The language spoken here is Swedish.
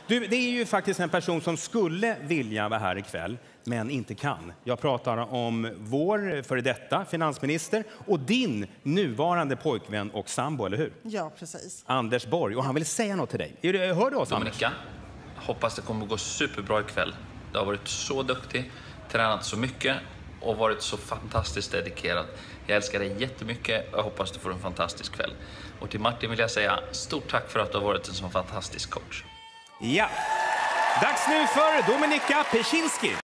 Du, det är ju faktiskt en person som skulle vilja vara här ikväll, men inte kan. Jag pratar om vår före detta finansminister och din nuvarande pojkvän och sambo, eller hur? Ja, precis. Anders Borg, och han vill säga något till dig. Hör du oss, Dominika, hoppas det kommer att gå superbra ikväll. Du har varit så duktig, tränat så mycket och varit så fantastiskt dedikerad. Jag älskar dig jättemycket och jag hoppas du får en fantastisk kväll. Och till Martin vill jag säga stort tack för att du har varit en så fantastisk coach. Ja, dags nu för Dominika Peczynski.